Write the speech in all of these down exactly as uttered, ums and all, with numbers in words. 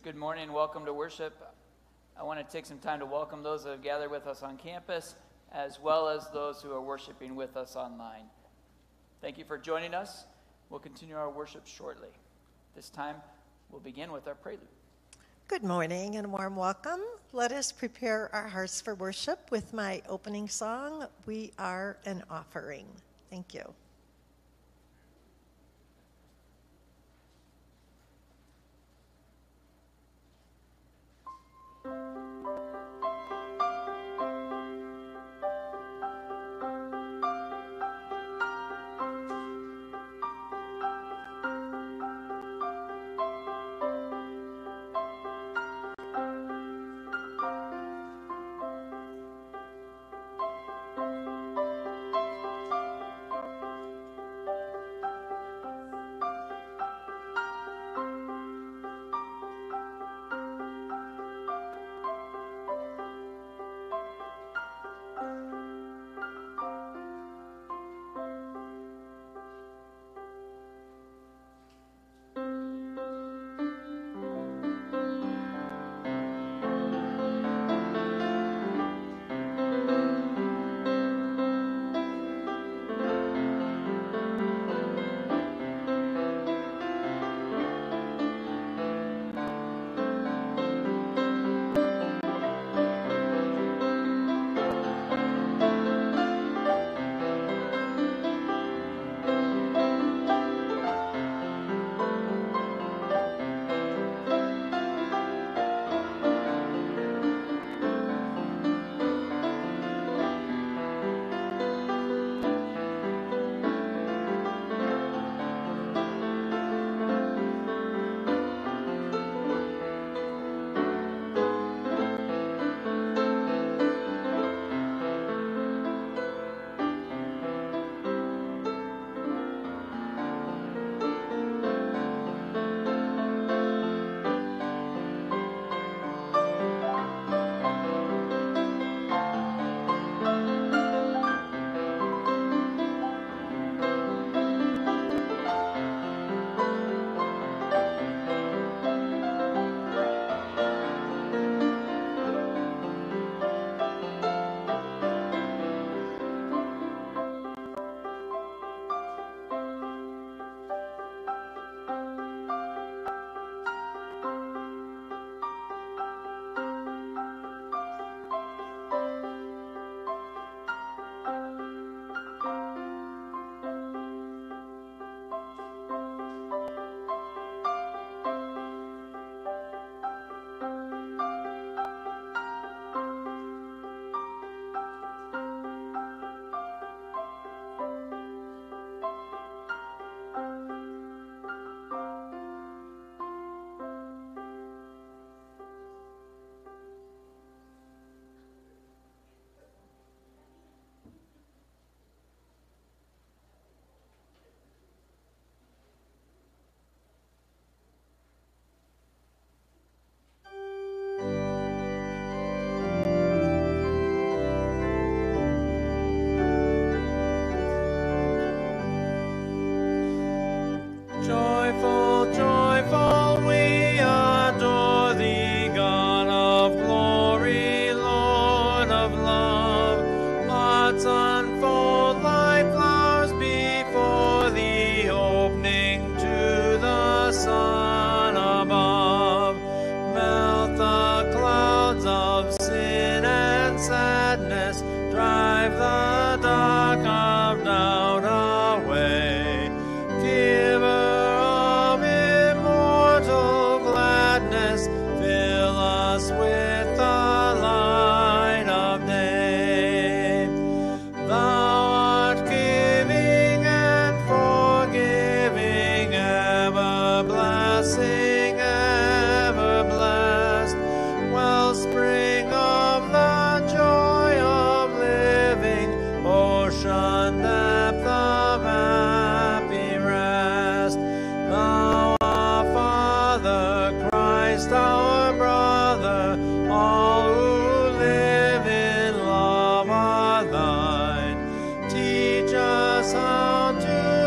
Good morning and welcome to worship. I want to take some time to welcome those that have gathered with us on campus, as well as those who are worshiping with us online. Thank you for joining us. We'll continue our worship shortly. This time, we'll begin with our prelude. Good morning and a warm welcome. Let us prepare our hearts for worship with my opening song, We Are an Offering. Thank you.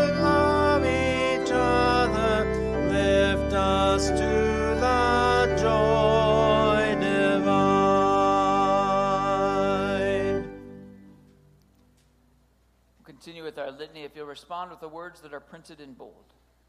us to the joy litany, if you'll respond with the words that are printed in bold.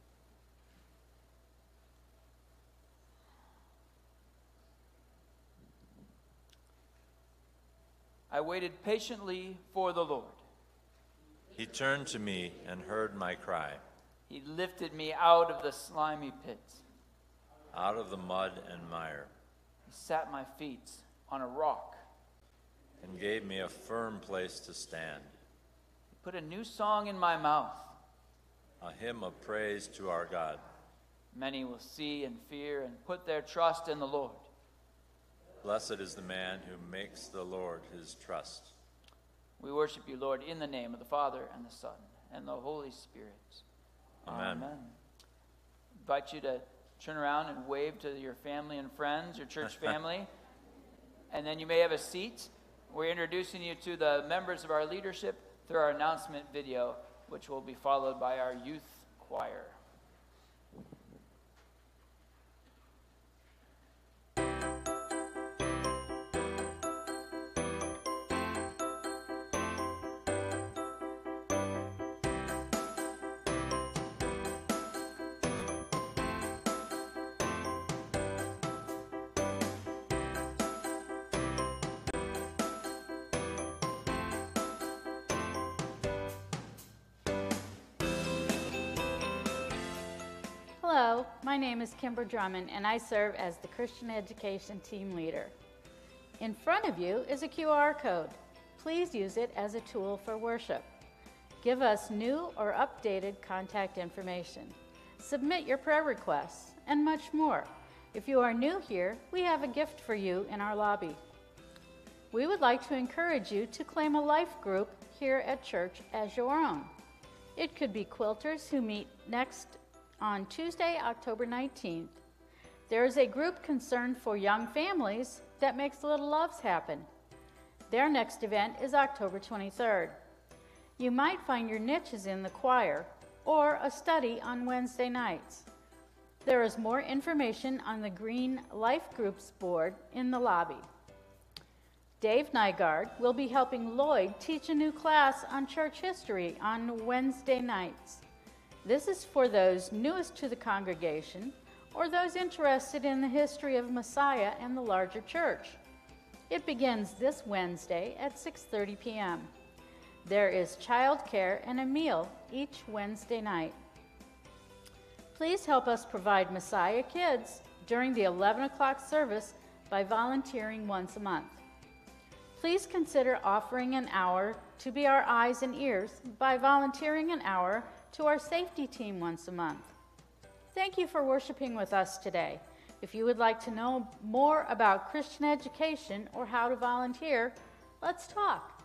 I waited patiently for the Lord. He turned to me and heard my cry. He lifted me out of the slimy pit. Out of the mud and mire. He set my feet on a rock. And gave me a firm place to stand. He put a new song in my mouth. A hymn of praise to our God. Many will see and fear and put their trust in the Lord. Blessed is the man who makes the Lord his trust. We worship you, Lord, in the name of the Father and the Son and the Holy Spirit. Amen. Amen. I invite you to turn around and wave to your family and friends, your church family. And then you may have a seat. We're introducing you to the members of our leadership through our announcement video, which will be followed by our youth choir. Hello, my name is Kimber Drummond, and I serve as the Christian Education Team Leader. In front of you is a Q R code. Please use it as a tool for worship. Give us new or updated contact information. Submit your prayer requests, and much more. If you are new here, we have a gift for you in our lobby. We would like to encourage you to claim a life group here at church as your own. It could be quilters who meet next on Tuesday, October nineteenth. There is a group concerned for young families that makes little loves happen. Their next event is October twenty-third. You might find your niches in the choir or a study on Wednesday nights. There is more information on the Green Life Groups board in the lobby. Dave Nygaard will be helping Lloyd teach a new class on church history on Wednesday nights. This is for those newest to the congregation or those interested in the history of Messiah and the larger church. It begins this Wednesday at six thirty p m There is childcare and a meal each Wednesday night. Please help us provide Messiah kids during the eleven o'clock service by volunteering once a month. Please consider offering an hour to be our eyes and ears by volunteering an hour to our safety team once a month. Thank you for worshiping with us today. If you would like to know more about Christian education or how to volunteer, let's talk.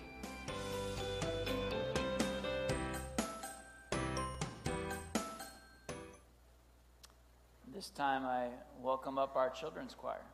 This time I welcome up our children's choir.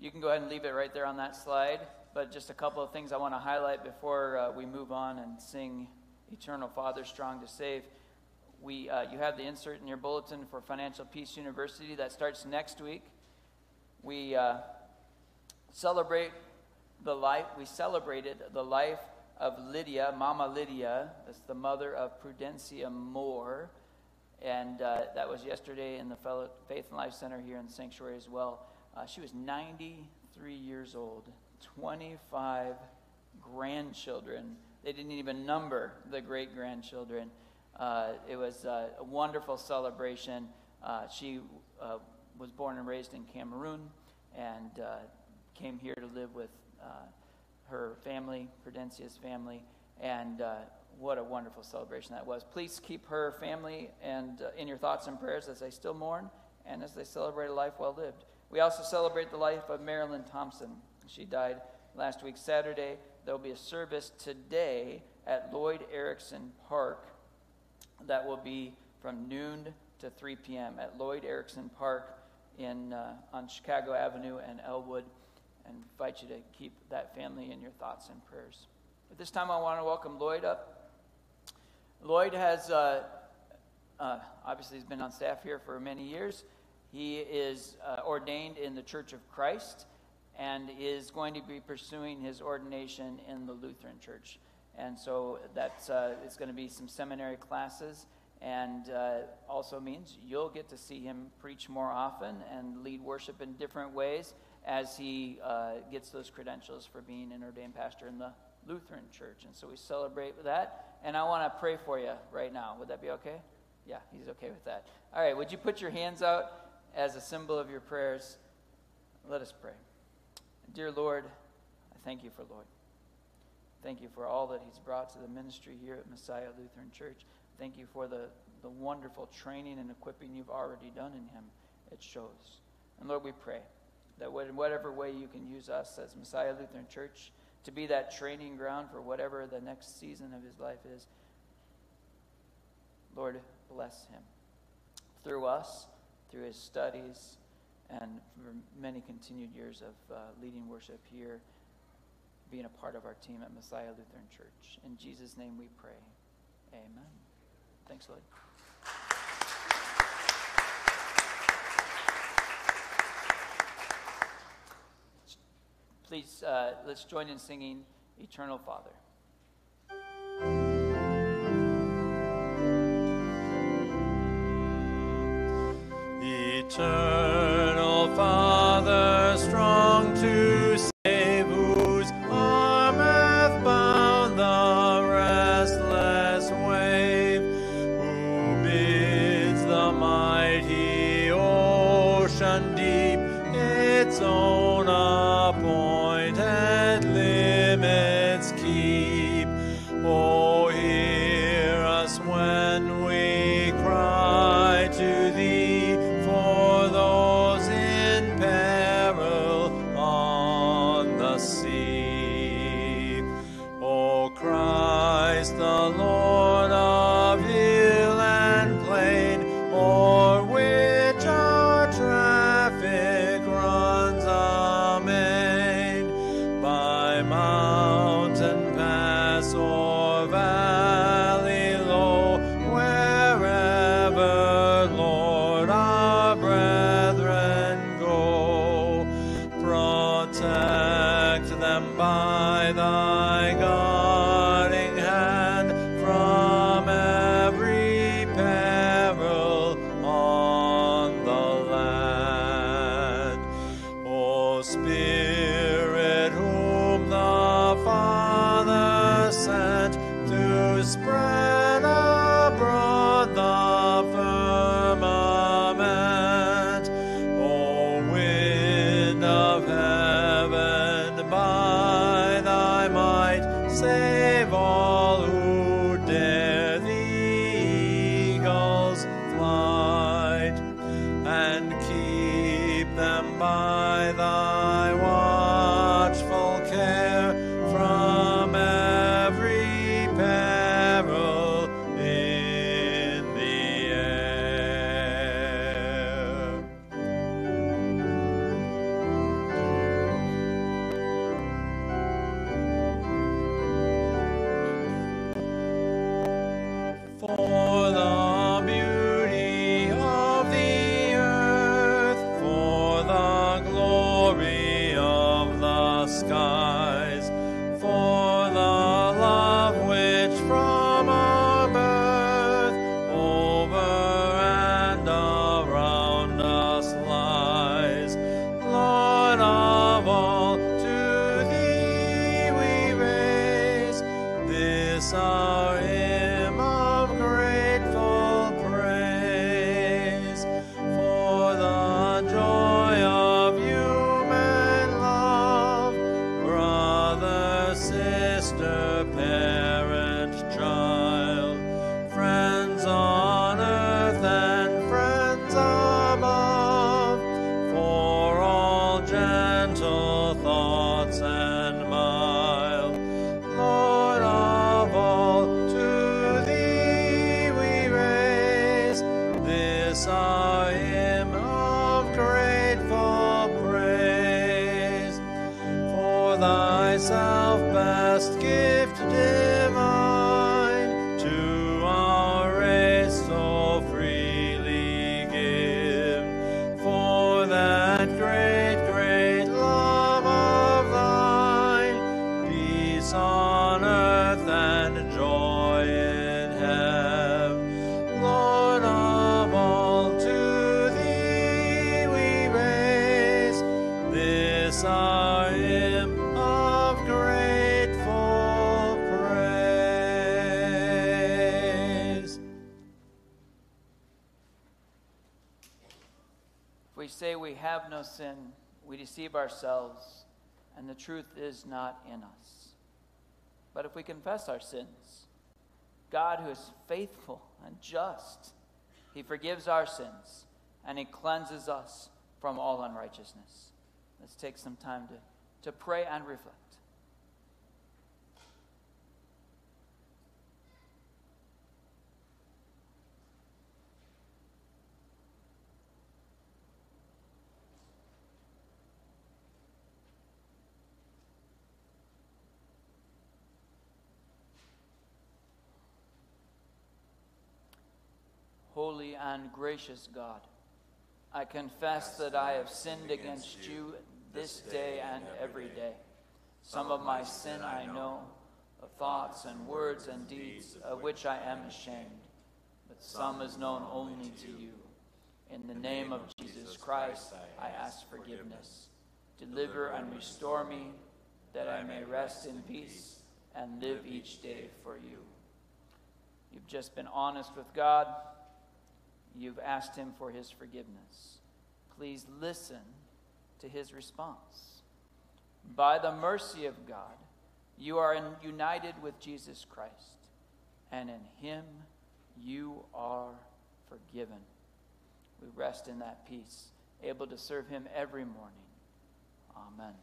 You can go ahead and leave it right there on that slide, but just a couple of things I want to highlight before uh, we move on and sing Eternal Father, Strong to Save. We, uh, you have the insert in your bulletin for Financial Peace University. That starts next week. We uh, celebrate the life, we celebrated the life of Lydia, Mama Lydia. That's the mother of Prudencia Moore. And uh, that was yesterday in the Fellow Faith and Life Center here in the sanctuary as well. Uh, she was ninety-three years old, twenty-five grandchildren. They didn't even number the great-grandchildren. Uh, it was uh, a wonderful celebration. Uh, she uh, was born and raised in Cameroon and uh, came here to live with uh, her family, Prudencia's family, and uh, what a wonderful celebration that was. Please keep her family and uh, in your thoughts and prayers as they still mourn and as they celebrate a life well lived. We also celebrate the life of Marilyn Thompson. She died last week, Saturday. There will be a service today at Lloyd Erickson Park that will be from noon to three p.m. at Lloyd Erickson Park in uh, on Chicago Avenue and Elwood, and invite you to keep that family in your thoughts and prayers. At this time, I want to welcome Lloyd up. Lloyd has uh, uh, obviously has been on staff here for many years. He is uh, ordained in the Church of Christ and is going to be pursuing his ordination in the Lutheran Church. And so that's uh, it's going to be some seminary classes, and uh, also means you'll get to see him preach more often and lead worship in different ways as he uh, gets those credentials for being an ordained pastor in the Lutheran Church. And so we celebrate with that. And I want to pray for you right now. Would that be okay? Yeah, he's okay with that. All right, would you put your hands out as a symbol of your prayers? Let us pray. Dear Lord, I thank you for Lloyd. Thank you for all that he's brought to the ministry here at Messiah Lutheran Church. Thank you for the, the wonderful training and equipping you've already done in him. It shows. And Lord, we pray that in whatever way you can use us as Messiah Lutheran Church to be that training ground for whatever the next season of his life is, Lord, bless him through us, through his studies, and for many continued years of uh, leading worship here, being a part of our team at Messiah Lutheran Church. In Jesus' name we pray. Amen. Thanks, Lloyd. Please, uh, let's join in singing Eternal Father. Eternal Father, strong to save, whose arm hath bound the restless wave, who bids the mighty ocean deep its own appointed limits keep. Oh, hear us when we cry to thee for those in peril on the sea. O Christ, the Lord of hill and plain, o'er which our traffic runs amain, by mountain pass or valley low, wherever, Lord, our brethren go, protect them by thy guarding hand from every peril on the land. O Spirit, whom the Father sent to spread abroad the firmament, O wind of heaven, by thy might save all who dare the eagle's flight, and keep them by thy watchful care from every peril in the air. skies. For the love which from our birth over and around us lies, Lord of all, to thee we raise this our hymn of grateful praise. For the joy of human love, brother, sister, parent, child, friends on earth and friends above, for all gentle thoughts and mild, Lord of all, to thee we raise this our hymn of grateful praise. For thyself best gift divine, to our race so freely give. For that great, great love of thine, peace on earth and joy in heaven. Lord of all, to thee we raise this our hymn of grateful praise. If we say we have no sin, we deceive ourselves, and the truth is not in us. But if we confess our sins, God, who is faithful and just, he forgives our sins, and he cleanses us from all unrighteousness. Let's take some time to, to pray and reflect. Holy and gracious God, I confess that I have sinned against you this day and every day. Some of my sin I know, of thoughts and words and deeds of which I am ashamed, but some is known only to you. In the name of Jesus Christ, I ask forgiveness. Deliver and restore me, that I may rest in peace and live each day for you. You've just been honest with God. You've asked him for his forgiveness. Please listen to his response. By the mercy of God, you are in, united with Jesus Christ, and in him you are forgiven. We rest in that peace, able to serve him every morning. Amen.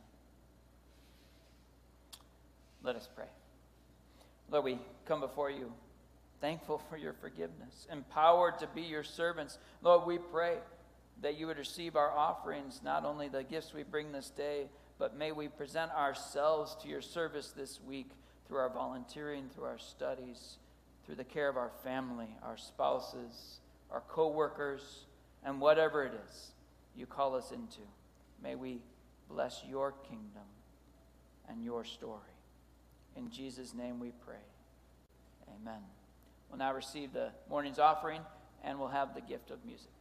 Let us pray. Lord, we come before you thankful for your forgiveness, empowered to be your servants. Lord, we pray that you would receive our offerings, not only the gifts we bring this day, but may we present ourselves to your service this week through our volunteering, through our studies, through the care of our family, our spouses, our co-workers, and whatever it is you call us into. May we bless your kingdom and your story. In Jesus' name we pray. Amen. We'll now receive the morning's offering, and we'll have the gift of music.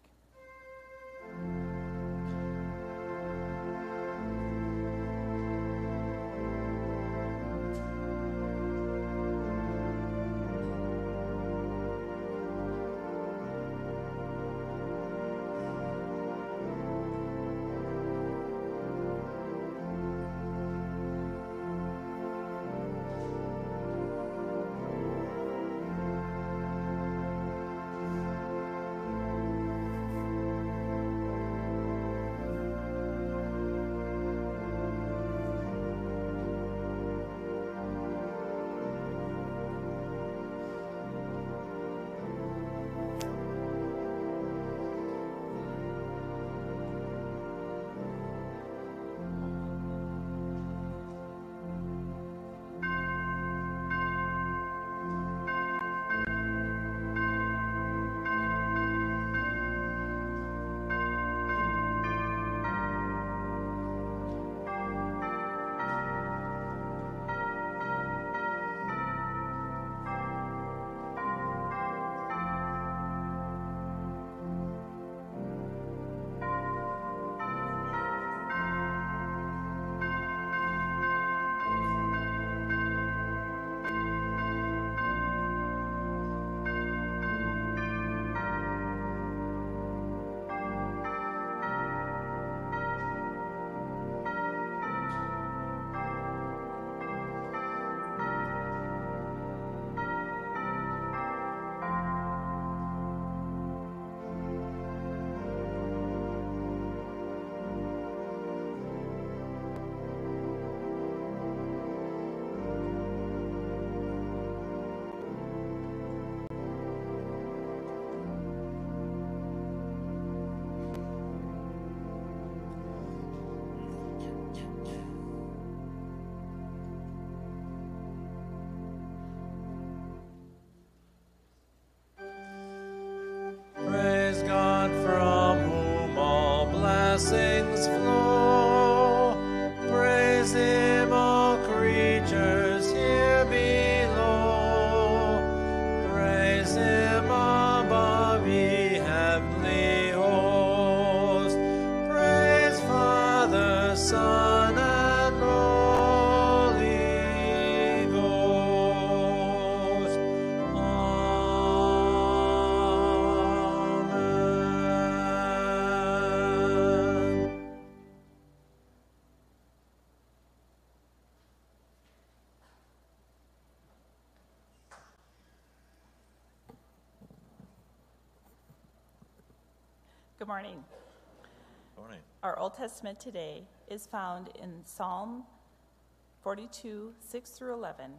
Good morning. Morning. Our Old Testament today is found in Psalm forty-two, six through eleven.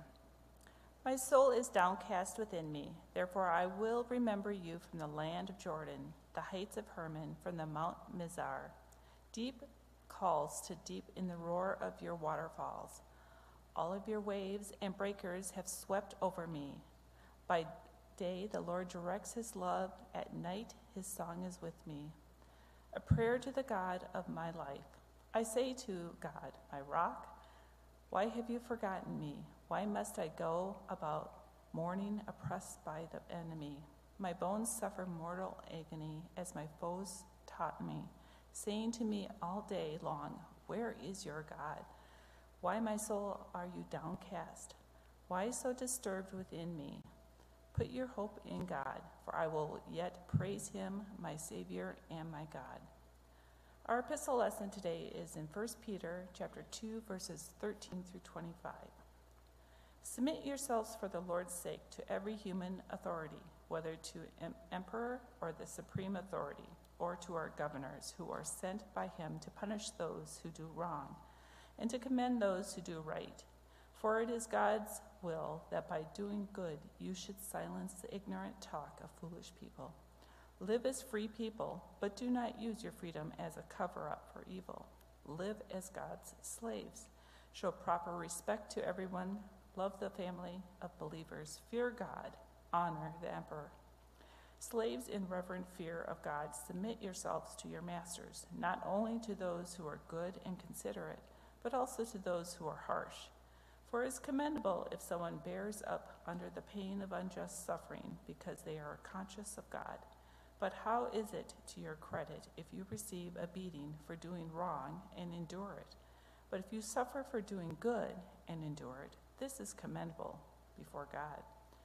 My soul is downcast within me, therefore I will remember you from the land of Jordan, the heights of Hermon, from the Mount Mizar. Deep calls to deep in the roar of your waterfalls. All of your waves and breakers have swept over me. By day the Lord directs his love, at night his song is with me. A prayer to the God of my life. I say to God, my rock, why have you forgotten me? Why must I go about mourning, oppressed by the enemy? My bones suffer mortal agony as my foes taunt me, saying to me all day long, where is your God? Why, my soul, are you downcast? Why so disturbed within me? Put your hope in God, for I will yet praise him, my Savior and my God. Our epistle lesson today is in First Peter chapter two, verses thirteen through twenty-five. Submit yourselves for the Lord's sake to every human authority, whether to em- emperor or the supreme authority, or to our governors who are sent by him to punish those who do wrong and to commend those who do right. For it is God's will that by doing good you should silence the ignorant talk of foolish people. Live as free people, but do not use your freedom as a cover-up for evil. Live as God's slaves. Show proper respect to everyone. Love the family of believers. Fear God. Honor the emperor. Slaves, in reverent fear of God, submit yourselves to your masters, not only to those who are good and considerate, but also to those who are harsh. For it is commendable if someone bears up under the pain of unjust suffering because they are conscious of God. But how is it to your credit if you receive a beating for doing wrong and endure it? But if you suffer for doing good and endure it, this is commendable before God.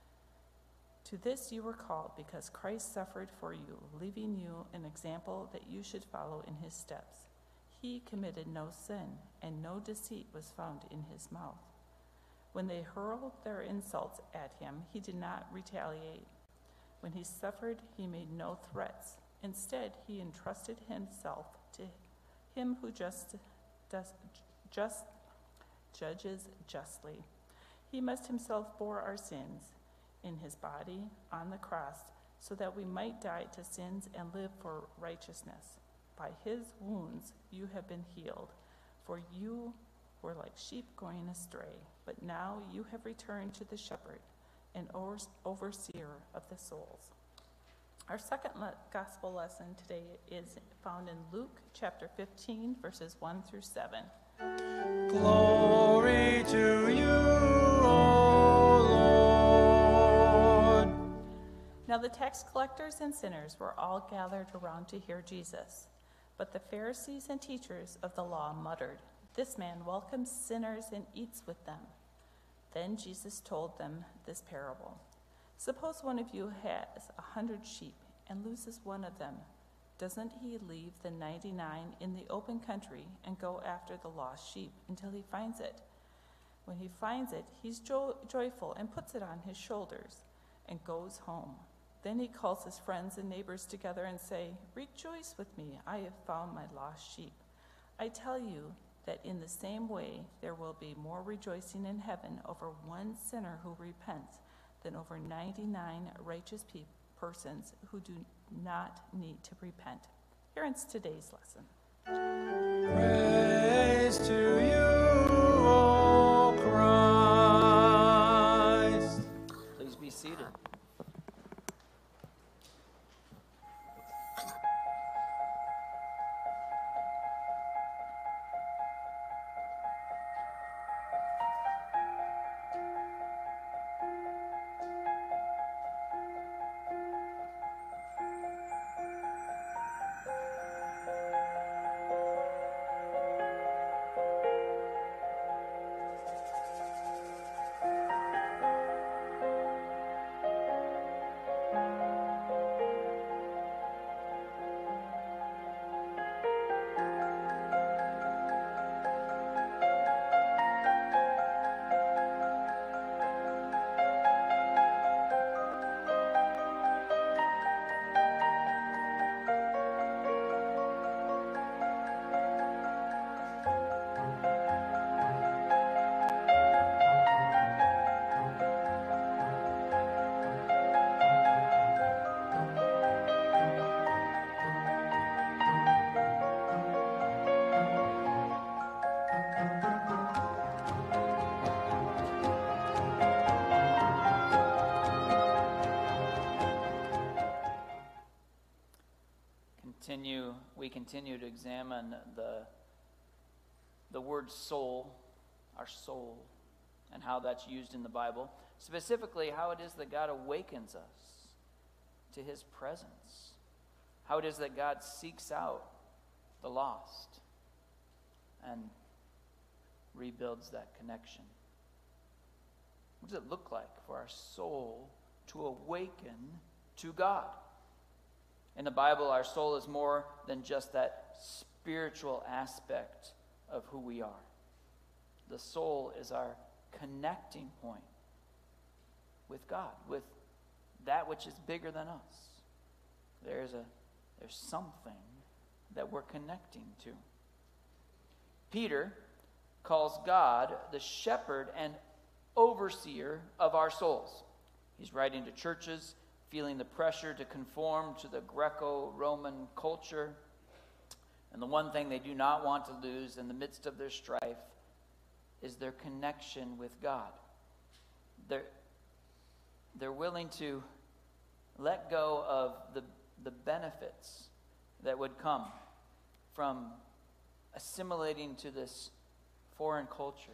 To this you were called because Christ suffered for you, leaving you an example that you should follow in his steps. He committed no sin, and no deceit was found in his mouth. When they hurled their insults at him, he did not retaliate. When he suffered, he made no threats. Instead, he entrusted himself to him who just, does, just judges justly. He must himself bore our sins in his body on the cross, so that we might die to sins and live for righteousness. By his wounds you have been healed, for you were like sheep going astray, but now you have returned to the shepherd and overseer of the souls. Our second le- gospel lesson today is found in Luke chapter fifteen, verses one through seven. Glory to you, O Lord. Now the tax collectors and sinners were all gathered around to hear Jesus. But the Pharisees and teachers of the law muttered, "This man welcomes sinners and eats with them." Then Jesus told them this parable. Suppose one of you has a hundred sheep and loses one of them. Doesn't he leave the ninety-nine in the open country and go after the lost sheep until he finds it? When he finds it, he's jo- joyful and puts it on his shoulders and goes home. Then he calls his friends and neighbors together and say, "Rejoice with me, I have found my lost sheep." I tell you that in the same way there will be more rejoicing in heaven over one sinner who repents than over ninety-nine righteous pe- persons who do not need to repent. Here ends today's lesson. Praise to you, O Christ. Please be seated. continue to examine the, the word soul, our soul, and how that's used in the Bible. Specifically, how it is that God awakens us to his presence. How it is that God seeks out the lost and rebuilds that connection. What does it look like for our soul to awaken to God? In the Bible, our soul is more than just that spiritual aspect of who we are. The soul is our connecting point with God, with that which is bigger than us. There's a there's something that we're connecting to. Peter calls God the shepherd and overseer of our souls. He's writing to churches, feeling the pressure to conform to the Greco-Roman culture. And the one thing they do not want to lose in the midst of their strife is their connection with God. They're, they're willing to let go of the, the benefits that would come from assimilating to this foreign culture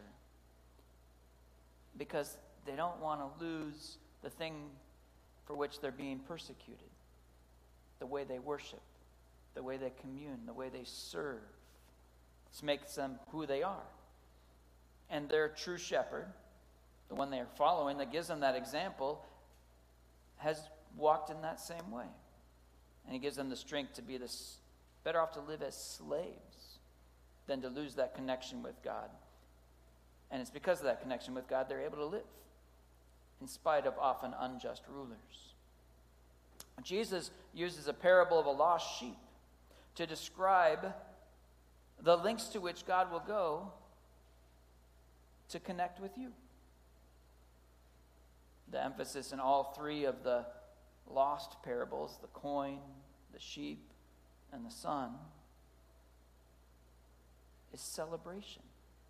because they don't want to lose the thing for which they're being persecuted, the way they worship, the way they commune, the way they serve. This makes them who they are. And their true shepherd, the one they are following that gives them that example, has walked in that same way. And he gives them the strength to be this, better off to live as slaves than to lose that connection with God. And it's because of that connection with God they're able to live in spite of often unjust rulers. Jesus uses a parable of a lost sheep to describe the lengths to which God will go to connect with you. The emphasis in all three of the lost parables, the coin, the sheep, and the son, is celebration.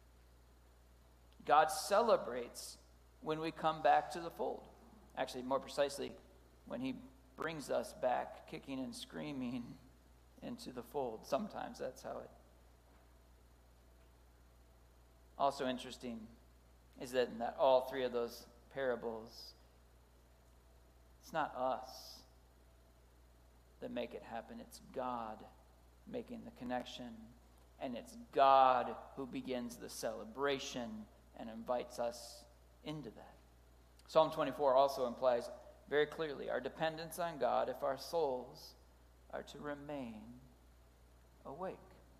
God celebrates when we come back to the fold. Actually, more precisely, when he brings us back kicking and screaming into the fold. Sometimes that's how it. Also interesting is that in that all three of those parables, it's not us that make it happen. It's God making the connection. And it's God who begins the celebration and invites us into that. Psalm twenty-four also implies very clearly our dependence on God if our souls are to remain awake.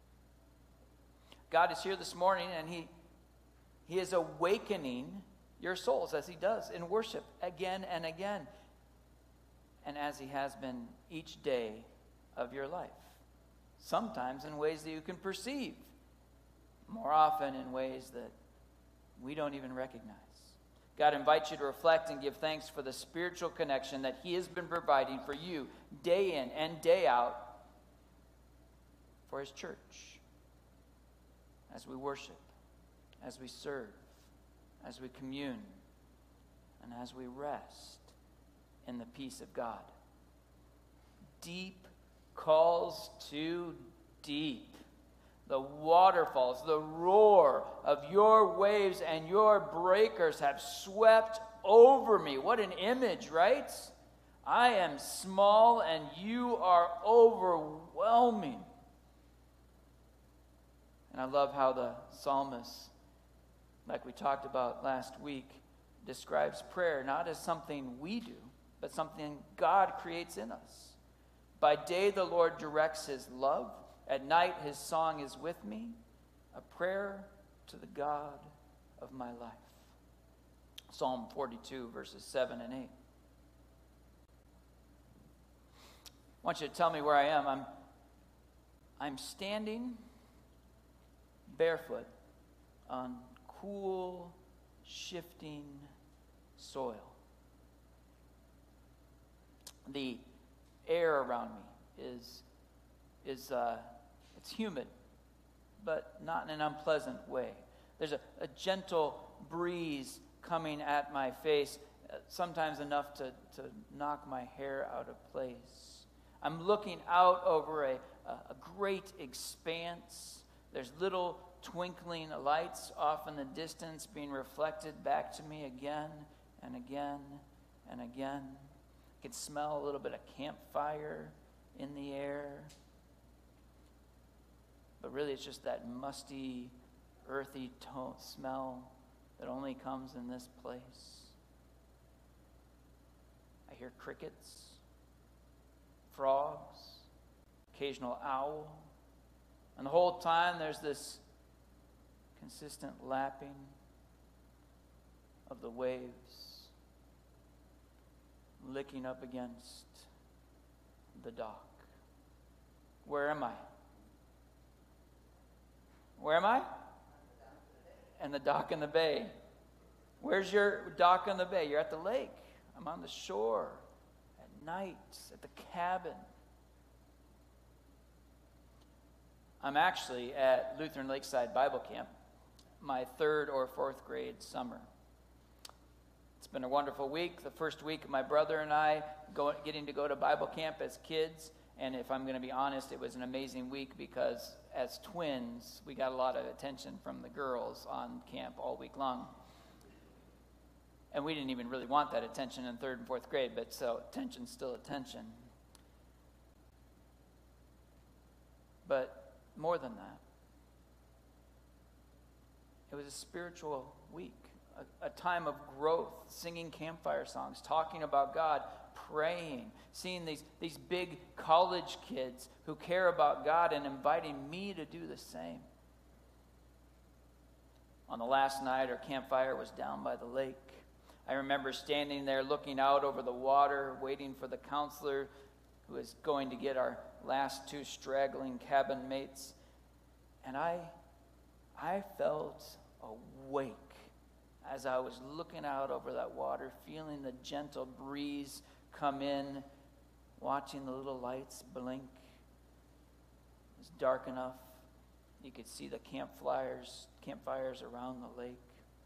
God is here this morning, and he, he is awakening your souls as he does in worship again and again, and as he has been each day of your life. Sometimes in ways that you can perceive, more often in ways that we don't even recognize. God invites you to reflect and give thanks for the spiritual connection that he has been providing for you day in and day out for his church. As we worship, as we serve, as we commune, and as we rest in the peace of God. Deep calls to deep. The waterfalls, the roar of your waves and your breakers have swept over me. What an image, right? I am small and you are overwhelming. And I love how the psalmist, like we talked about last week, describes prayer not as something we do, but something God creates in us. By day the Lord directs his love. At night his song is with me, a prayer to the God of my life. Psalm forty-two, verses seven and eight. I want you to tell me where I am. I'm, I'm standing barefoot on cool, shifting soil. The air around me is, is uh, it's humid, but not in an unpleasant way. There's a, a gentle breeze coming at my face, uh, sometimes enough to, to knock my hair out of place. I'm looking out over a, a, a great expanse. There's little twinkling lights off in the distance being reflected back to me again and again and again. I can smell a little bit of campfire in the air. But really it's just that musty, earthy tone, smell that only comes in this place. I hear crickets, frogs, occasional owl. And the whole time there's this consistent lapping of the waves licking up against the dock. Where am I? Where am I? And the dock in the bay. Where's your dock in the bay? You're at the lake. I'm on the shore at night at the cabin. I'm actually at Lutheran Lakeside Bible Camp, my third or fourth grade summer. It's been a wonderful week. The first week, my brother and I go, getting to go to Bible camp as kids. And if I'm going to be honest, it was an amazing week because as twins, we got a lot of attention from the girls on camp all week long. And we didn't even really want that attention in third and fourth grade, but so attention's still attention. But more than that, it was a spiritual week, a, a time of growth, singing campfire songs, talking about God, praying, seeing these, these big college kids who care about God and inviting me to do the same. On the last night, our campfire was down by the lake. I remember standing there looking out over the water, waiting for the counselor who was going to get our last two straggling cabin mates. And I, I felt awake as I was looking out over that water, feeling the gentle breeze come in, watching the little lights blink. It was dark enough. You could see the campfires, campfires around the lake.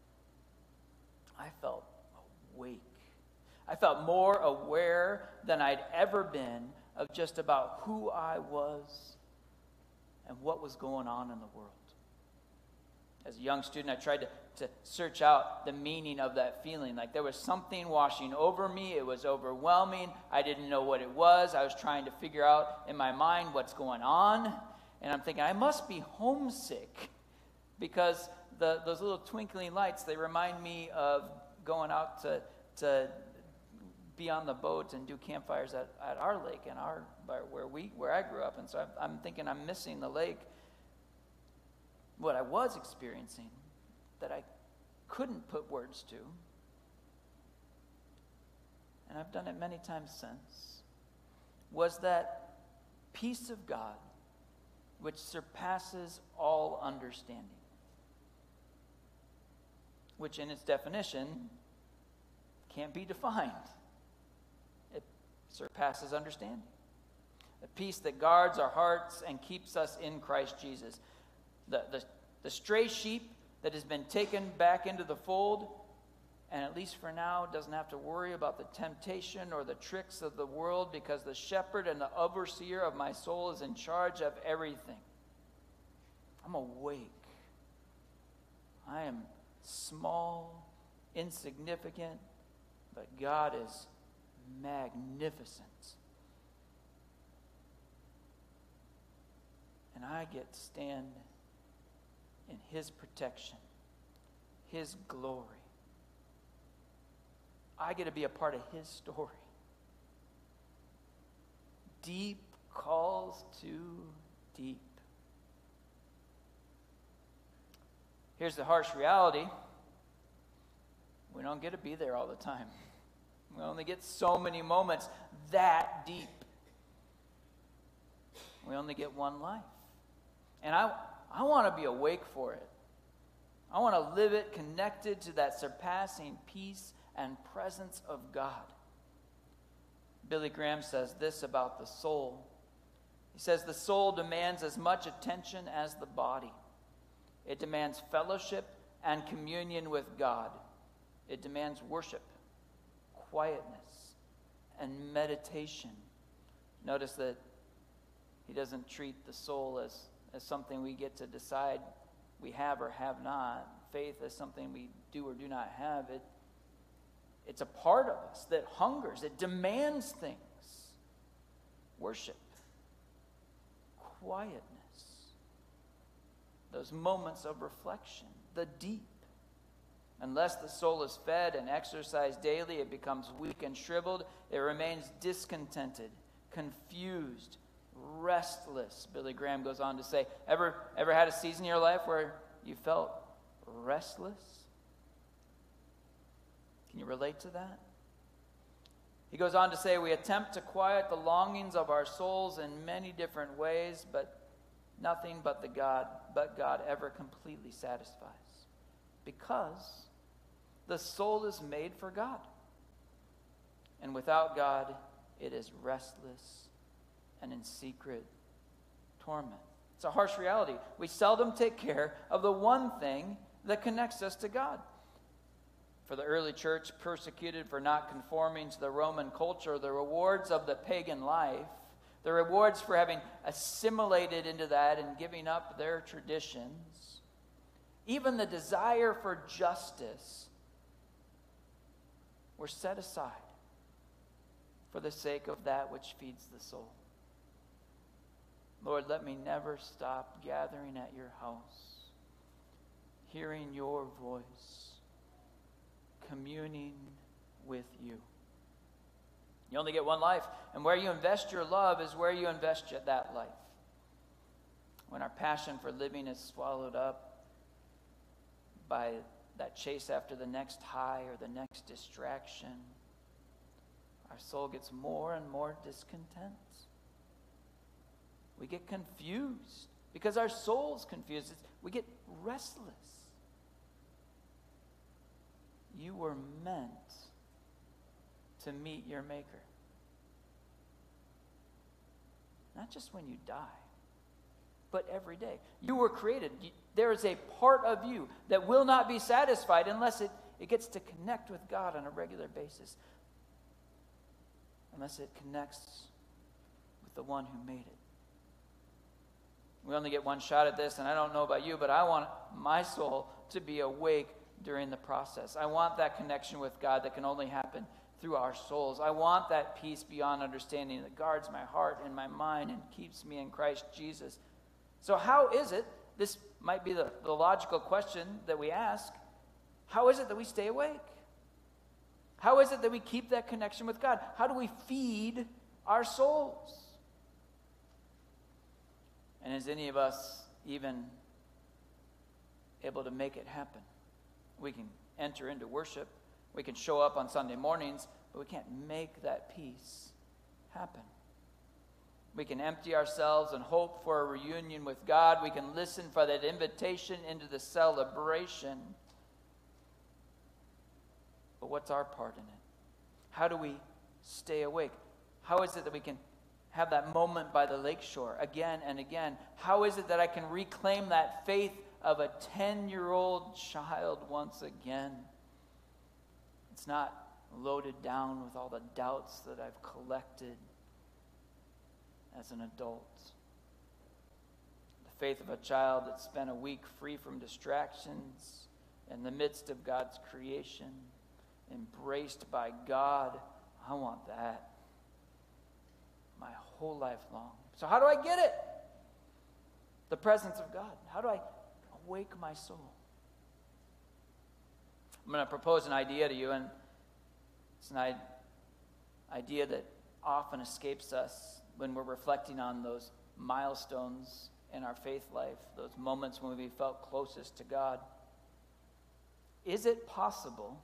I felt awake. I felt more aware than I'd ever been of just about who I was and what was going on in the world. As a young student, I tried to, to search out the meaning of that feeling. Like there was something washing over me. It was overwhelming. I didn't know what it was. I was trying to figure out in my mind what's going on. And I'm thinking, I must be homesick because the, those little twinkling lights, they remind me of going out to, to be on the boat and do campfires at, at our lake and our where we where I grew up. And so I'm, I'm thinking I'm missing the lake. What I was experiencing that I couldn't put words to, and I've done it many times since, was that peace of God which surpasses all understanding, which in its definition can't be defined. It surpasses understanding. A peace that guards our hearts and keeps us in Christ Jesus. The, the, the stray sheep that has been taken back into the fold, and at least for now doesn't have to worry about the temptation or the tricks of the world because the shepherd and the overseer of my soul is in charge of everything. I'm awake. I am small, insignificant, but God is magnificent. And I get to stand in His protection, His glory. I get to be a part of His story. Deep calls to deep. Here's the harsh reality. We don't get to be there all the time. We only get so many moments that deep. We only get one life. And I, I want to be awake for it. I want to live it connected to that surpassing peace and presence of God. Billy Graham says this about the soul. He says, the soul demands as much attention as the body. It demands fellowship and communion with God. It demands worship, quietness, and meditation. Notice that He doesn't treat the soul as, as something we get to decide we have or have not. Faith as something we do or do not have. It, it's a part of us that hungers. It demands things. Worship. Quietness. Those moments of reflection. The deep. Unless the soul is fed and exercised daily, it becomes weak and shriveled. It remains discontented, confused, restless. Billy Graham goes on to say, ever, ever had a season in your life where you felt restless? Can you relate to that? He goes on to say, we attempt to quiet the longings of our souls in many different ways, but nothing but the God, but God ever completely satisfies. Because the soul is made for God. And without God, it is restless and in secret torment. It's a harsh reality. We seldom take care of the one thing that connects us to God. For the early church, persecuted for not conforming to the Roman culture, the rewards of the pagan life, the rewards for having assimilated into that and giving up their traditions, even the desire for justice, were set aside for the sake of that which feeds the soul. Lord, let me never stop gathering at your house, hearing your voice, communing with you. You only get one life, and where you invest your love is where you invest that life. When our passion for living is swallowed up by that chase after the next high or the next distraction, our soul gets more and more discontent. We get confused because our soul's confused. We get restless. You were meant to meet your Maker. Not just when you die, but every day. You were created. There is a part of you that will not be satisfied unless it, it gets to connect with God on a regular basis. Unless it connects with the one who made it. We only get one shot at this, and I don't know about you, but I want my soul to be awake during the process. I want that connection with God that can only happen through our souls. I want that peace beyond understanding that guards my heart and my mind and keeps me in Christ Jesus. So how is it, this might be the, the logical question that we ask, how is it that we stay awake? How is it that we keep that connection with God? How do we feed our souls? And is any of us even able to make it happen? We can enter into worship. We can show up on Sunday mornings, but we can't make that peace happen. We can empty ourselves and hope for a reunion with God. We can listen for that invitation into the celebration. But what's our part in it? How do we stay awake? How is it that we can have that moment by the lakeshore again and again? How is it that I can reclaim that faith of a ten-year-old child once again? It's not loaded down with all the doubts that I've collected as an adult. The faith of a child that spent a week free from distractions in the midst of God's creation, embraced by God. I want that my whole life long. So how do I get it? The presence of God. How do I awake my soul? I'm going to propose an idea to you, and it's an idea that often escapes us when we're reflecting on those milestones in our faith life, those moments when we felt closest to God. Is it possible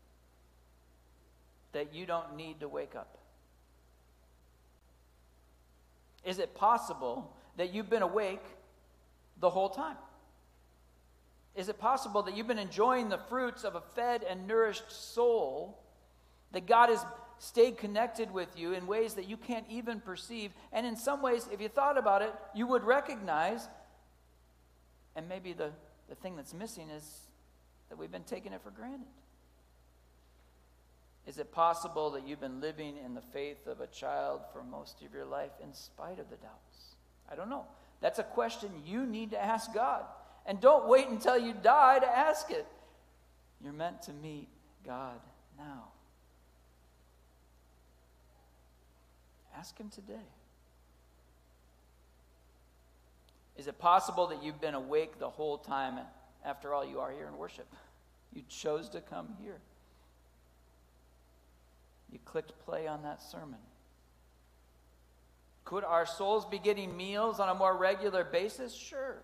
that you don't need to wake up? Is it possible that you've been awake the whole time? Is it possible that you've been enjoying the fruits of a fed and nourished soul, that God has stayed connected with you in ways that you can't even perceive, and in some ways, if you thought about it, you would recognize, and maybe the, the thing that's missing is that we've been taking it for granted. Is it possible that you've been living in the faith of a child for most of your life in spite of the doubts? I don't know. That's a question you need to ask God. And don't wait until you die to ask it. You're meant to meet God now. Ask him today. Is it possible that you've been awake the whole time? After all, you are here in worship. You chose to come here. You clicked play on that sermon. Could our souls be getting meals on a more regular basis? Sure.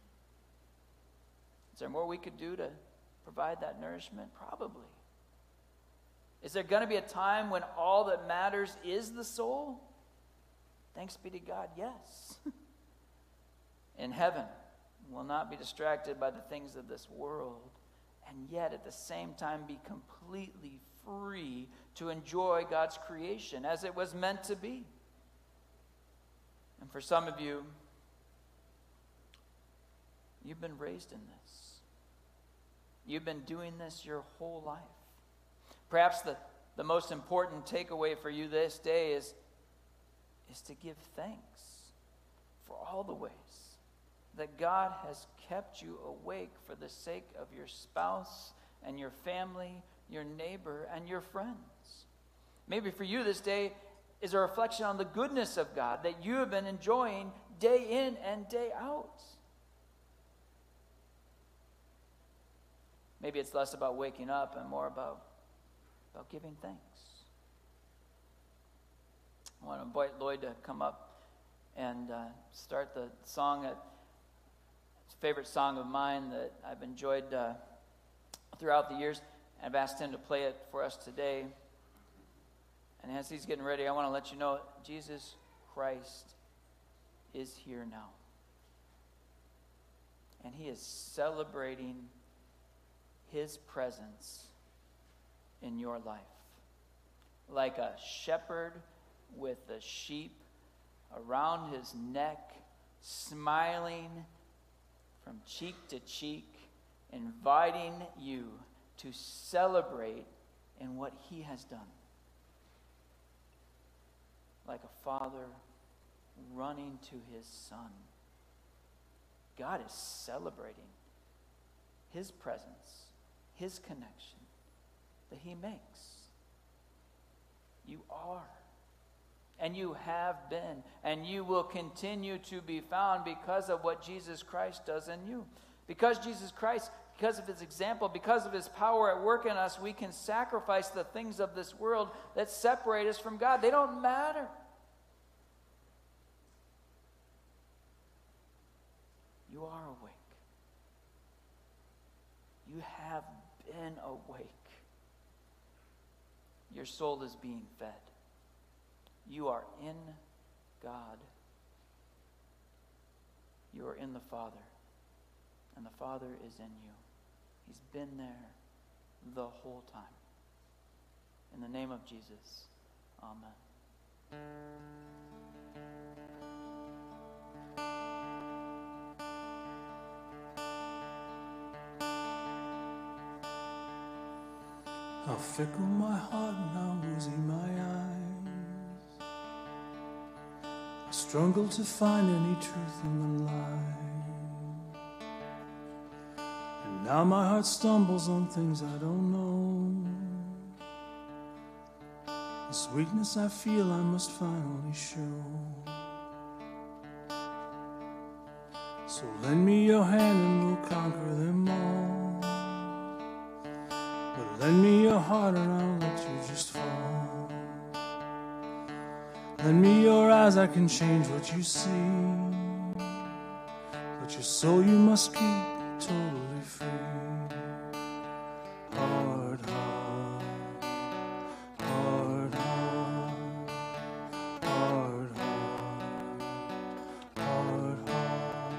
Is there more we could do to provide that nourishment? Probably. Is there going to be a time when all that matters is the soul? Thanks be to God, yes. In heaven, we'll not be distracted by the things of this world, and yet at the same time be completely free to enjoy God's creation as it was meant to be. And for some of you, you've been raised in this. You've been doing this your whole life. Perhaps the, the most important takeaway for you this day is, is to give thanks for all the ways that God has kept you awake for the sake of your spouse and your family, your neighbor, and your friends. Maybe for you this day is a reflection on the goodness of God that you have been enjoying day in and day out. Maybe it's less about waking up and more about, about giving thanks. I want to invite Lloyd to come up and uh, start the song. That, it's a favorite song of mine that I've enjoyed uh, throughout the years. And I've asked him to play it for us today. And as he's getting ready, I want to let you know Jesus Christ is here now. And he is celebrating his presence in your life. Like a shepherd with the sheep around his neck, smiling from cheek to cheek, inviting you to celebrate in what he has done. Like a father running to his son. God is celebrating his presence, his connection that he makes. You are, and you have been, and you will continue to be found because of what Jesus Christ does in you. Because Jesus Christ, because of his example, because of his power at work in us, we can sacrifice the things of this world that separate us from God. They don't matter. You are awake. You have been awake. Your soul is being fed. You are in God. You are in the Father. And the Father is in you. He's been there the whole time. In the name of Jesus, amen. How fickle my heart and how woozy my eyes. I struggle to find any truth in the lie. And now my heart stumbles on things I don't know. This weakness I feel I must finally show. So lend me your hand and we'll conquer them all. But lend me your heart and I'll let you just fall. Lend me your eyes, I can change what you see. But your soul you must keep totally free. Hard heart, hard heart, hard heart, hard heart.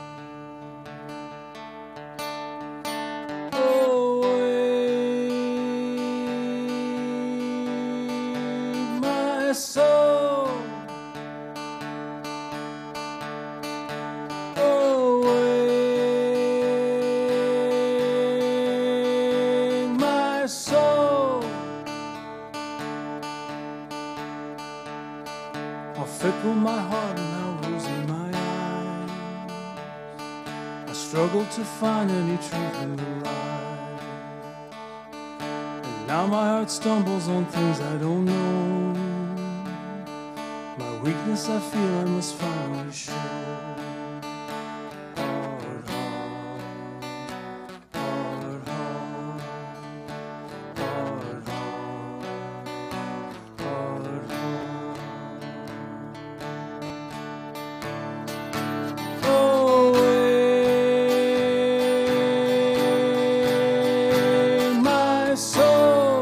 Oh, my soul, awake, my soul. How fickle my heart and how woozy my struggle to find any truth in the lies. And now my heart stumbles on things I don't know. My weakness I feel I must finally show. Hard heart, hard heart, hard heart, hard heart. Away, my soul.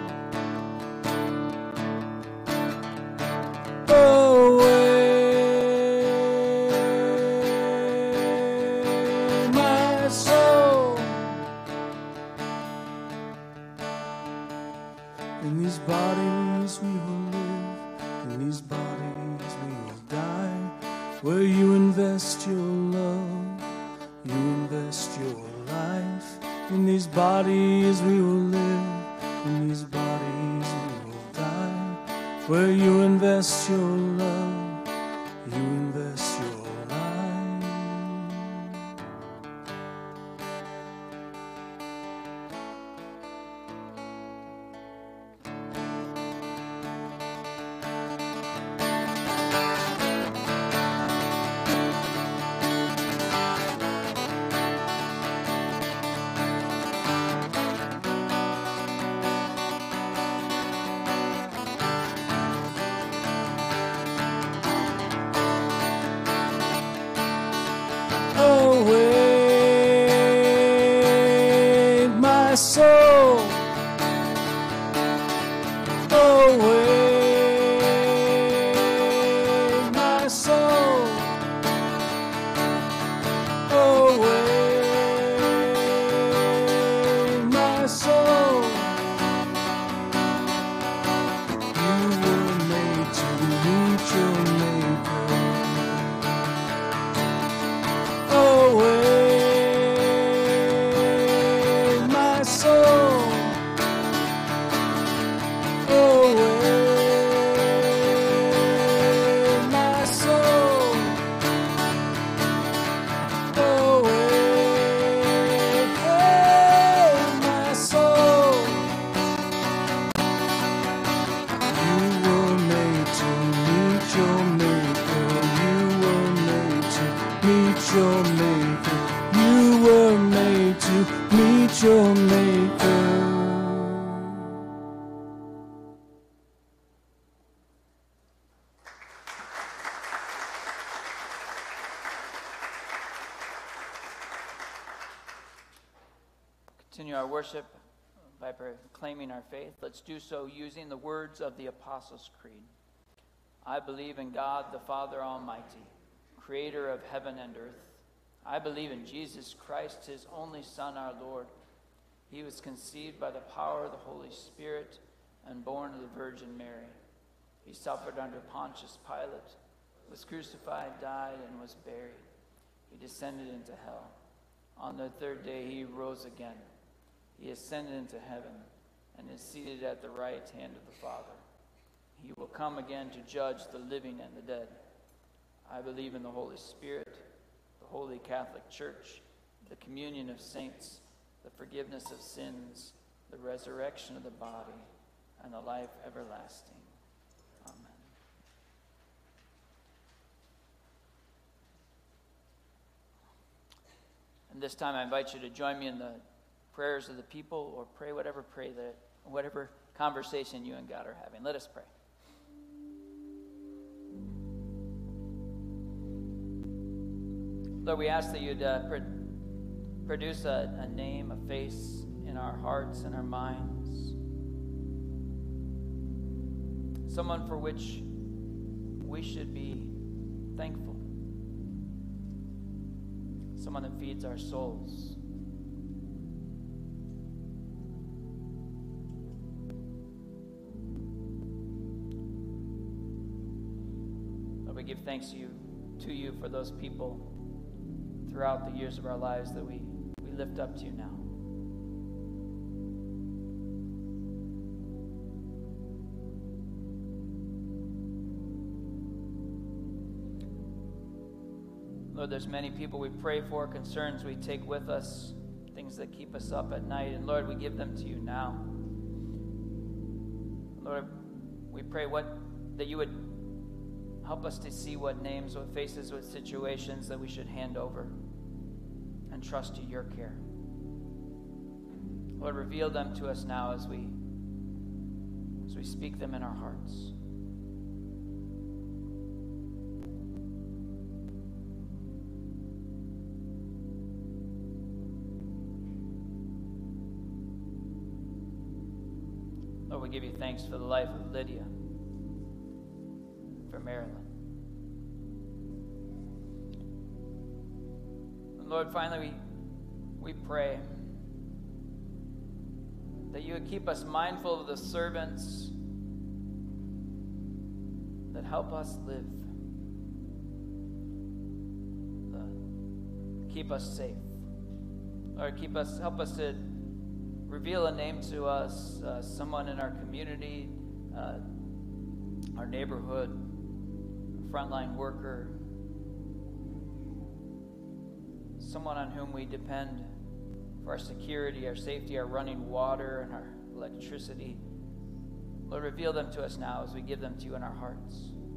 Away, my soul. In these bodies we will live, in these bodies we will die. Where you invest your love, you invest your life. In these bodies we will live, in these bodies we will die. Where you invest your love, you invest your life. Away, my soul. Away, my soul. Away, my soul. You were made to meet your maker. Away, my soul. Away, my soul. Away, my soul. You were made to meet your maker. You were made to meet your maker. You were made to meet your maker. Continue our worship by proclaiming our faith. Let's do so using the words of the Apostles' Creed. I believe in God, the Father Almighty, creator of heaven and earth. I believe in Jesus Christ, his only Son, our Lord. He was conceived by the power of the Holy Spirit and born of the Virgin Mary. He suffered under Pontius Pilate, was crucified, died, and was buried. He descended into hell. On the third day he rose again. He ascended into heaven and is seated at the right hand of the Father. He will come again to judge the living and the dead. I believe in the Holy Spirit, the Holy Catholic Church, the communion of saints, the forgiveness of sins, the resurrection of the body, and the life everlasting. Amen. And this time I invite you to join me in the prayers of the people, or pray whatever pray that whatever conversation you and God are having. Let us pray. Lord, we ask that you'd uh, pr- produce a, a name, a face in our hearts and our minds. Someone for which we should be thankful. Someone that feeds our souls. Lord, we give thanks to you, to you for those people throughout the years of our lives that we, we lift up to you now. Lord, Lord, there's many people we pray for, concerns we take with us, things that keep us up at night. And Lord, we give them to you now. Lord, we pray what that you would help us to see what names, what faces, what situations that we should hand over and trust to your care. Lord, reveal them to us now as we as we speak them in our hearts. Lord, we give you thanks for the life of Lydia, for Marilyn. And Lord, finally, we, we pray that you would keep us mindful of the servants that help us live, the, keep us safe. Lord, keep us, help us to reveal a name to us, uh, someone in our community, uh, our neighborhood, a frontline worker, someone on whom we depend for our security, our safety, our running water, and our electricity. Lord, reveal them to us now as we give them to you in our hearts.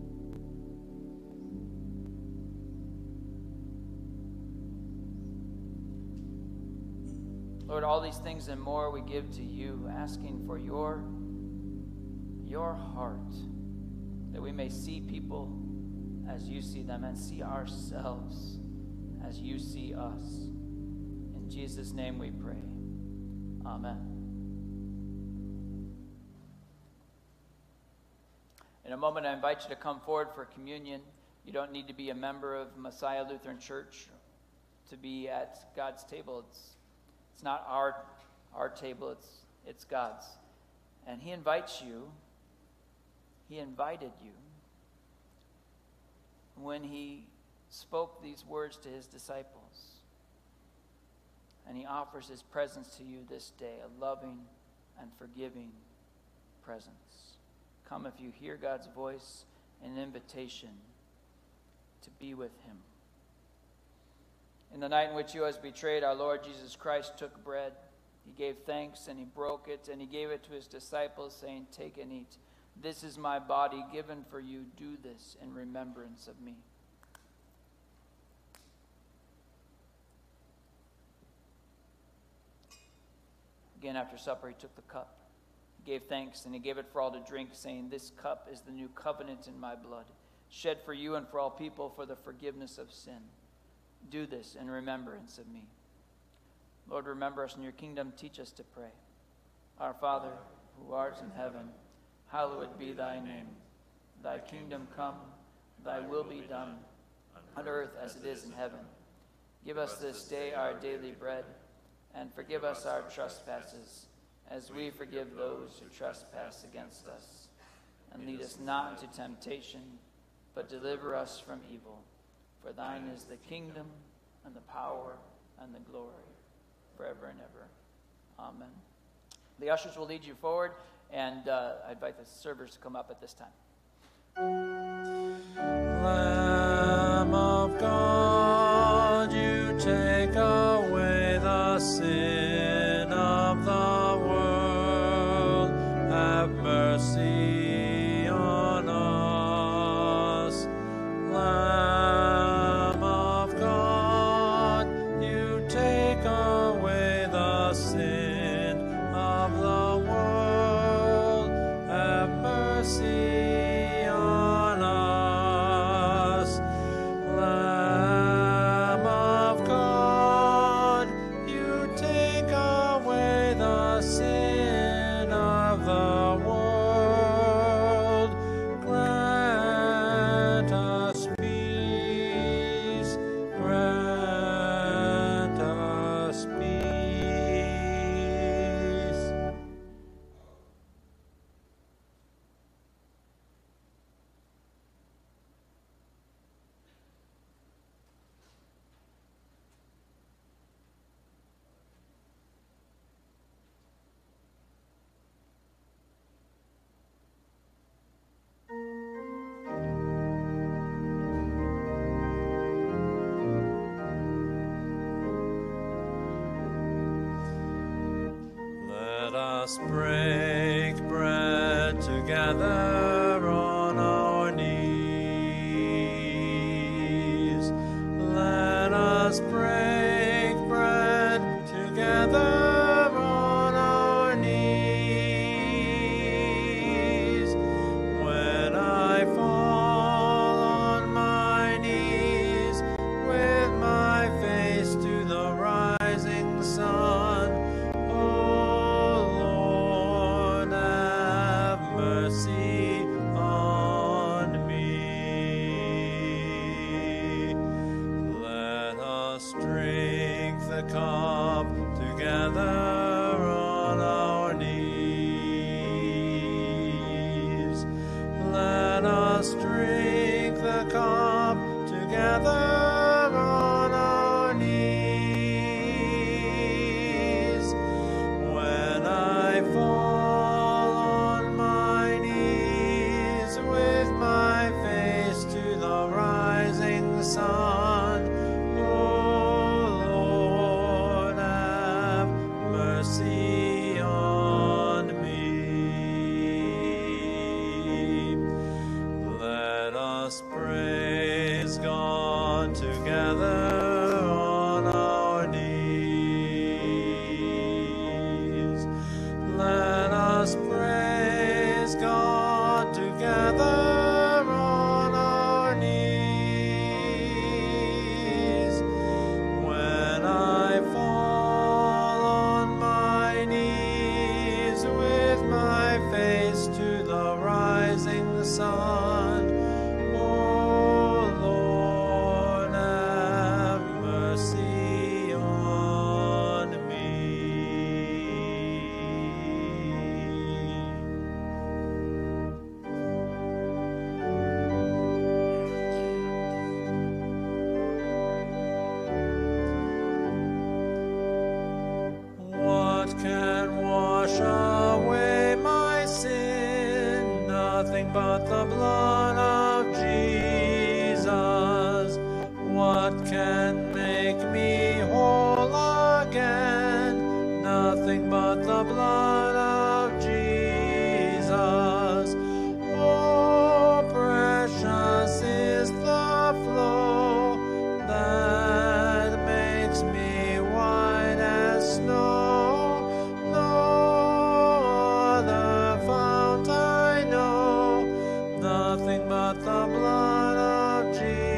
Lord, all these things and more we give to you, asking for your, your heart, that we may see people as you see them and see ourselves as you see us. In Jesus' name we pray. Amen. In a moment, I invite you to come forward for communion. You don't need to be a member of Messiah Lutheran Church to be at God's table. It's It's not our our table, it's it's God's. And he invites you, he invited you when he spoke these words to his disciples. And he offers his presence to you this day, a loving and forgiving presence. Come if you hear God's voice, an invitation to be with him. In the night in which he was betrayed, our Lord Jesus Christ took bread. He gave thanks and he broke it and he gave it to his disciples, saying, "Take and eat. This is my body given for you. Do this in remembrance of me." Again, after supper, he took the cup. He gave thanks and he gave it for all to drink, saying, "This cup is the new covenant in my blood, shed for you and for all people for the forgiveness of sin. Do this in remembrance of me." Lord, remember us in your kingdom. Teach us to pray. Our Father, who art in heaven, hallowed be thy name. Thy kingdom come, thy will be done, on earth as it is in heaven. Give us this day our daily bread, and forgive us our trespasses, as we forgive those who trespass against us. And lead us not into temptation, but deliver us from evil. For thine is the kingdom, and the power, and the glory, forever and ever. Amen. The ushers will lead you forward, and uh, I invite the servers to come up at this time. Lamb of God, you take away the sin of the world. Have mercy on us. Lamb of God, you take away the sin of the world. Have mercy on us. Lamb us break bread together on our knees. Let us break bread together on our knees. When I fall on my knees with my face to the rising sun, oh Lord, have mercy on me. Let us drink the cup together on our knees. Let us drink the cup together on our knees. When I fall on my knees with my face to the rising sun, oh Lord, have mercy on me. Let us praise God together on our knees. Let us praise God together on our knees. When I fall on my knees with my face to the rising sun, oh Lord, have mercy on me. What can wash away my sin? Nothing but the blood of Jesus. What can make me whole again? Nothing but the blood of Jesus. Oh, precious is the flow that makes me white as snow. No other fount I know, nothing but the blood of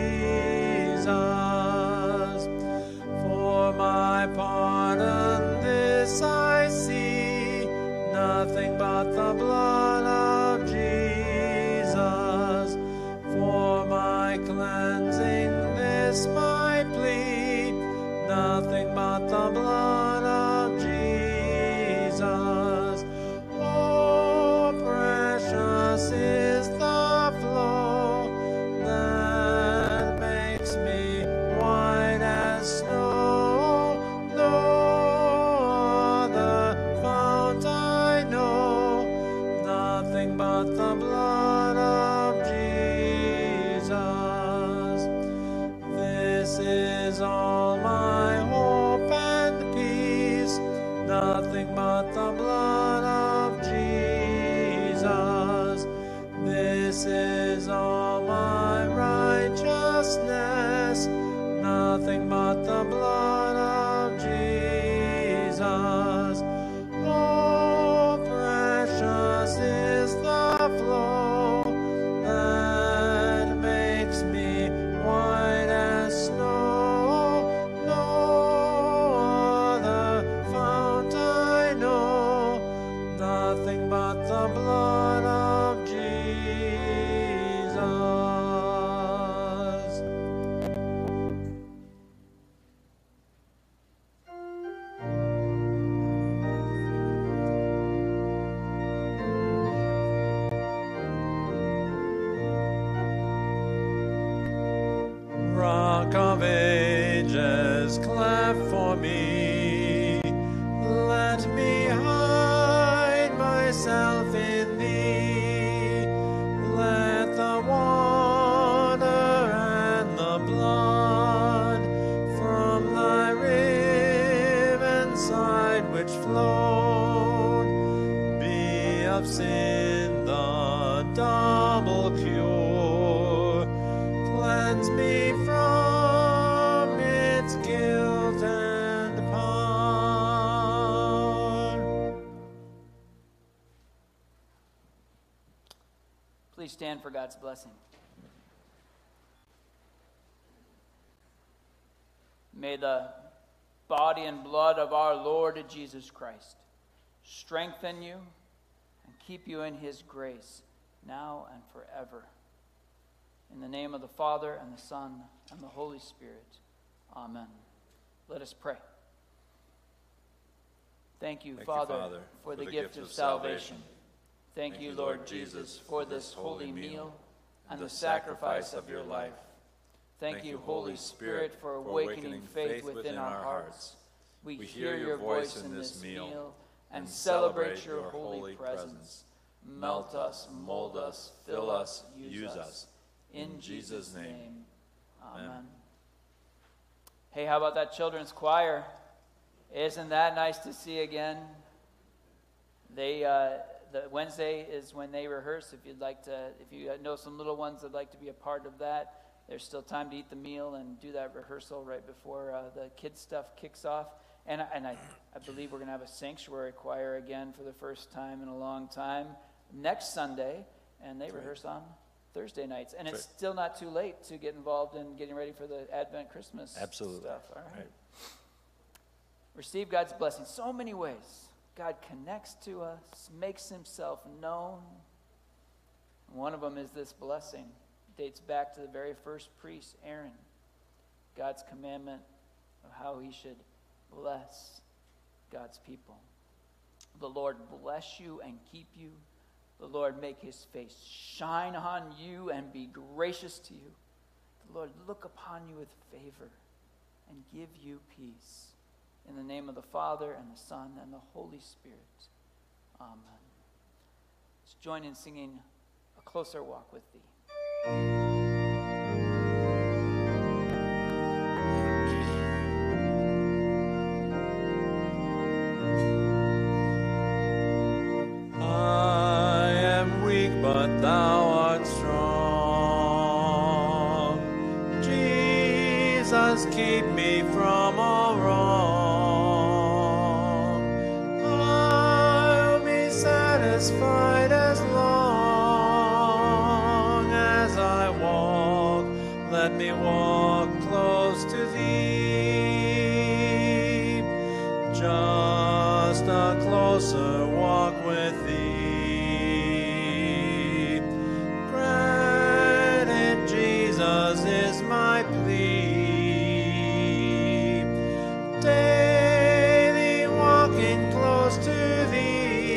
Jesus. For my pardon this I see, nothing but the blood of Jesus. For my cleansing this my plea, nothing but the blood of Jesus. Oh, precious is the flow that makes me white as snow. No other fount I know, nothing but the blood of Jesus. This is all my hope and peace, nothing but the blood of Jesus. This is all my righteousness, nothing but the blood of Jesus. Oh, precious is the flow that makes me white as snow. No other fount I know, nothing but the blood of Jesus. Rock of ages, cleft for me, let me hide myself in thee. of sin, the double cure. Cleanse me from its guilt and power. Please stand for God's blessing. May the body and blood of our Lord Jesus Christ strengthen you and keep you in his grace now and forever. In the name of the Father, and the Son, and the Holy Spirit. Amen. Let us pray. Thank you, Thank Father, you, Father, for the gift of salvation. Thank, Thank you, you, Lord Lord Jesus, Jesus, for this holy meal and the the sacrifice of your life. Thank you, Holy Spirit, for awakening faith within our hearts. We hear your voice in this meal and celebrate your holy presence. Melt us, mold us, fill us, use us. In Jesus' name, amen. Hey, how about that children's choir? Isn't that nice to see again? They, uh, the Wednesday is when they rehearse. If you'd like to, if you know some little ones that'd like to be a part of that, there's still time to eat the meal and do that rehearsal right before uh, the kids stuff kicks off. And, and I, I believe we're going to have a sanctuary choir again for the first time in a long time next Sunday, and they That's rehearse right. on Thursday nights. And That's it's right. still not too late to get involved in getting ready for the Advent Christmas Absolutely. stuff. All right. right. Receive God's blessing so many ways. God connects to us, makes himself known. One of them is this blessing. It dates back to the very first priest, Aaron. God's commandment of how he should bless God's people. The Lord bless you and keep you. The Lord make his face shine on you and be gracious to you. The Lord look upon you with favor and give you peace. In the name of the Father, and the Son, and the Holy Spirit. Amen. Let's join in singing A Closer Walk with Thee. I am weak, but thou art strong. Jesus, keep me from all wrong. Satisfied as long as I walk, let me walk close to thee, just a closer walk with thee. Granted, Jesus is my plea, daily walking close to thee.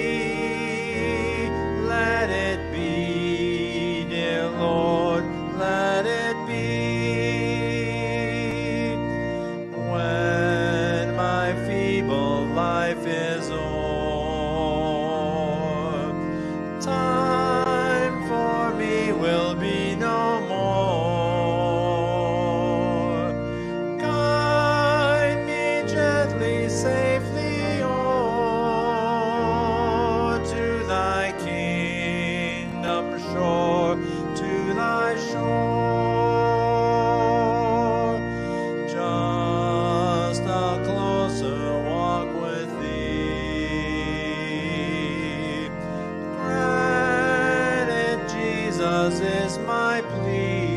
Let it be, dear Lord, let it be. When my feeble life is o'er, time for me will be no more. Guide me gently, safely o'er to thy kingdom shore, to thy shore. Just a closer walk with thee. Granted, Jesus is my plea.